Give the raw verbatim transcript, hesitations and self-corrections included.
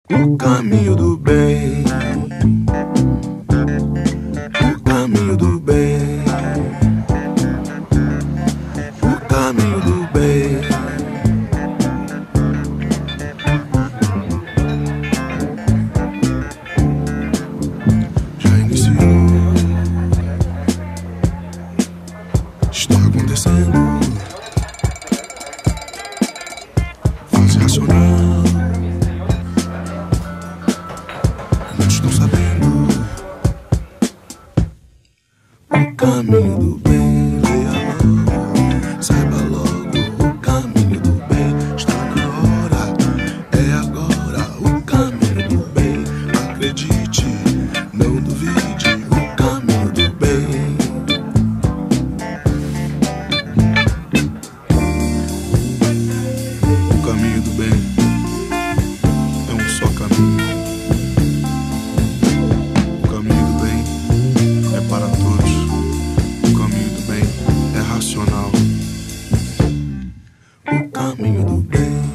O caminho do bem, o caminho do bem, o caminho do bem. Já iniciou, está acontecendo. Fase racional. Estou sabendo o caminho do bem, leia logo, saiba logo o caminho do bem. Está na hora, é agora o caminho do bem. Acredite, não duvide, o caminho do bem. O caminho do bem é um só caminho. Para todos, o caminho do bem é racional. O caminho do bem.